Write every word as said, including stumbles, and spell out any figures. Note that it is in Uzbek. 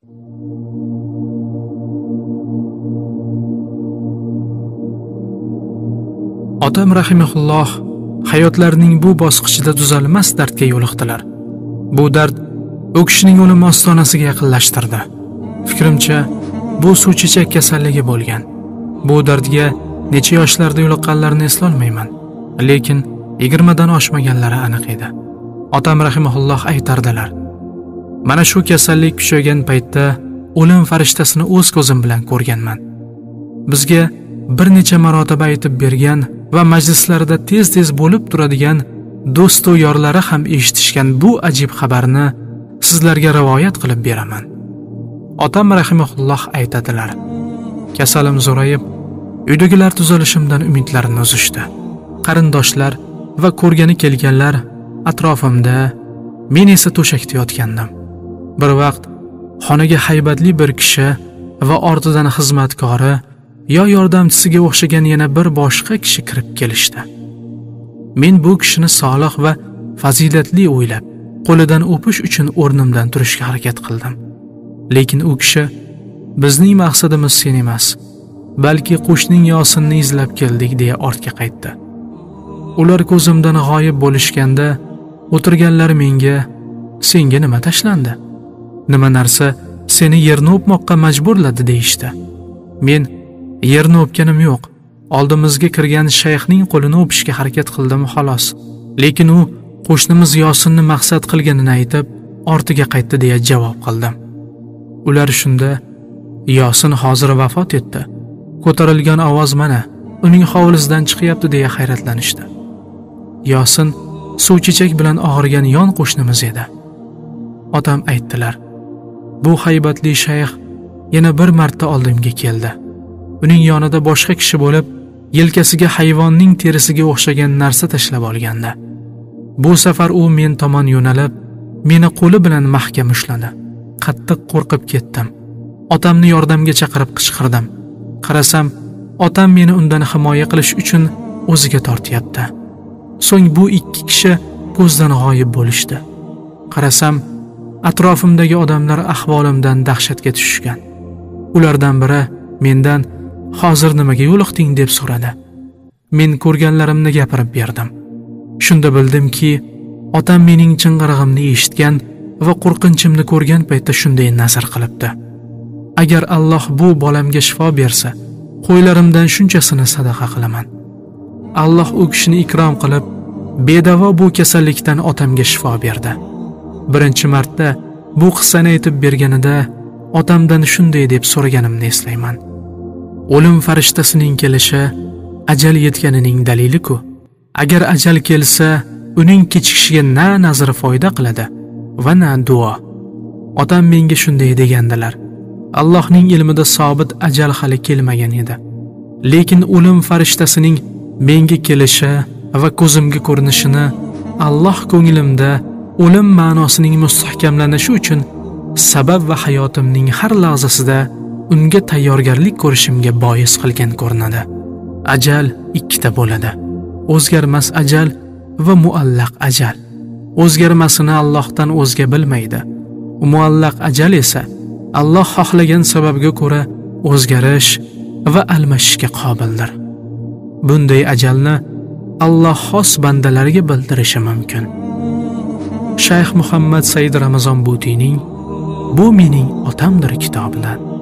Otam rahimahulloh hayotlarining bu bosqichida tuzalmas dardga yo'liqdilar. Bu dard u kishining o'lim ostonasiga yaqinlashtirdi. Fikrimcha, bu suvchechak kasalligi bo'lgan. Bu dardga necha yoshlarda yo'liqqanlarini eslolmayman, lekin yigirmadan oshmaganlari aniq edi. Otam rahimahulloh aytardilar: "Mana shu kasallik kuchaygan paytda o'lim farishtasini o'z ko'zim bilan ko'rganman." Bizga bir necha marotaba aytib bergan va majlislarida tez-tez bo'lib turadigan do'st va yorlari ham eshitishgan bu ajib xabarni sizlarga rivoyat qilib beraman. Otam rahimahulloh aytadilar: "Kasalim zo'rayib, uydagilar tuzalishimdan umidlarini uzishdi. Qarindoshlar va ko'rgani kelganlar atrofimda, men esa to'shakda yotgandim. Bir vaqt xonaga haybatli bir kishi va ortidan xizmatkori yo yordamchisiga o'xshagan yana bir boshqa kishi kirib kelishdi. Men bu kishini solih va fazilatli o'ylab, qo'lidan o'pish uchun o'rnimdan turishga harakat qildim. Lekin u kishi: "Bizning maqsadimiz sen emas, balki qo'shning Yosinni izlab keldik" deya ortga qaytdi. Ular ko'zimdan g'oyib bo'lishganda, o'tirganlar menga: "Senga nima tashlandi? Nima narsa seni yerni o'pmoqqa majburladi?" deyishdi. Men: "Yerni o'pganim yo'q. Oldimizga kirgan shayxning qo'lini o'pishga harakat qildim xolos." Lekin u qo'shnimiz Yosinni maqsad qilganini aytib, ortiga qaytdi deya javob qildim. Ular shunda: "Yosin hozir vafot etdi. Ko'tarilgan ovoz mana uning hovlisidan chiqyapti" deya hayratlanishdi. Yosin suvchechak bilan og'rigan yon qo'shnimiz edi. Otam aytdilar: "Bu haybatli shayx yana bir marta oldimga keldi. Uning yonida boshqa kishi bo'lib, yelkasiga hayvonning terisiga o'xshagan narsa tashlab olgandi. Bu safar u men tomon yo'nalib, meni qo'li bilan mahkam ushladi. Qattiq qo'rqib ketdim. Otamni yordamga chaqirib qichqirdim. Qarasam, otam meni undan himoya qilish uchun o'ziga tortyapti. So'ng bu ikki kishi ko'zdan g'oyib bo'lishdi. Qarasam, atrofimdagi odamlar ahvolimdan dahshatga tushgan. Ulardan biri mendan: "Hozir nimaga yo'liqding?" deb so'radi. Men ko'rganlarimni gapirib berdim. Shunda bildimki, otam mening ching'irig'imni eshitgan va qo'rqinchimni ko'rgan paytda shunday nazar qilibdi: "Agar Alloh bu bolamga shifo bersa, qo'ylarimdan shunchasini sadaqa qilaman." Alloh u kishini ikrom qilib, bedavo bu kasallikdan otamga shifo berdi. Birinchi marta bu qissani aytib berganida otamdan shunday deb so'raganimni eslayman: "O'lim farishtasining kelishi ajal yetganining dalili-ku. Agar ajal kelsa, uning kechikishiga na nazar foyda qiladi va na duo." Otam menga shunday degandilar: Allohning ilmida sobit ajal hali kelmagan edi. Lekin o'lim farishtasining menga kelishi va ko'zimga ko'rinishini Alloh ko'nglimda o'lim ma'nosining mustahkamlanishi uchun sabab va hayotimning har lahzasida unga tayyorgarlik ko'rishimga bois qilgan ko'rinadi. Ajal ikkita bo'ladi: o'zgarmas ajal va muallaq ajal. O'zgarmasini Allohdan o'zga bilmaydi. Muallaq ajal esa Alloh xohlagan sababga ko'ra o'zgarish va almashishga qobildir. Bunday ajalni Alloh xos bandalariga bildirishi mumkin. Shayx Muhammad Said Ramazon Butiyning "Bu mening otamdir" kitobidan.